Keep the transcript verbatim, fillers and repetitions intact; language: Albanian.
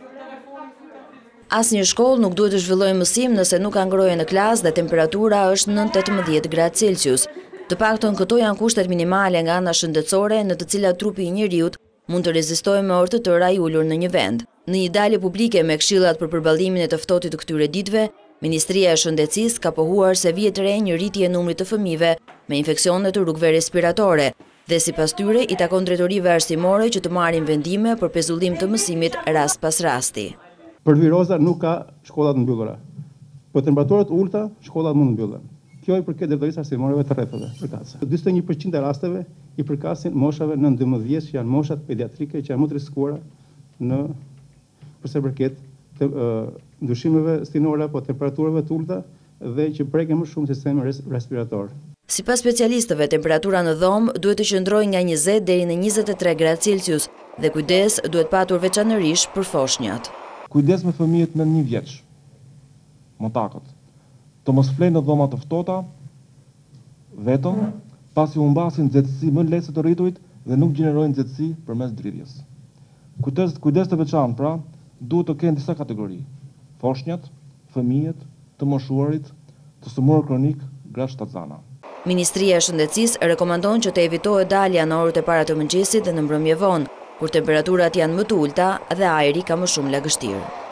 Asnjë shkollë nuk duhet të zhvillojë mësim nëse nuk ka ngrohje në klasë dhe temperatura është nënt e tetëmbëdhjetë gradë Celsius. Të paktën këto janë kushtet minimale nga ana shëndetësore në të cilat trupi i njeriut mund të rezistojë me orë të tëra i ulur në një vend. Në një dalje publike me këshillat për përballimin e të ftohtit të këtyre ditëve, Ministria e Shëndetësisë ka pohuar se vije të re një rritje e numrit të fëmijëve me infeksione të rrugëve respiratore dhe sipas tyre i takon drejtorive arsimore që të marrin vendime për pezullim të mësimit rast pas rasti. Për viroza nuk ka shkollat mbyllura. Për temperaturat ulta, shkollat mund mbyllen. Kjo i përket drejtorisë arsimoreve të rrethave përkatëse. njëzet e një përqind e rasteve i përkasin moshave në dymbëdhjetë vjeç që janë moshat pediatrike që janë më të rrezikuara në përsa përket të uh, ndryshimeve stinore apo temperaturave të ulta dhe që prekin më shumë sistemin res respirator. Sipas specialistëve, temperatura në dhomë duhet të qëndrojë nga njëzet deri në njëzet e tre gradë Celsius dhe kujdes duhet patur veçanërisht për foshnjat. Kujdes me fëmijët në një vjeç, motakët, të mos flenë në dhoma të ftohta, vetëm, pasi u mbasin nxehtësi më lehtë të rriturit dhe nuk gjenerojnë nxehtësi përmes dridhjes. Kujdes, kujdes të veçantë, pra, duhet të kenë disa kategori: foshnjat, fëmijët, të moshuarit, të sëmurë kronik, gratë shtatzana. Ministria e Shëndetësisë rekomandon që të evitohet dalja në orët e para të mëngjesit dhe në mbrëmje vonë, kur temperaturat janë më të ulta dhe ajri ka më shumë lagështirë.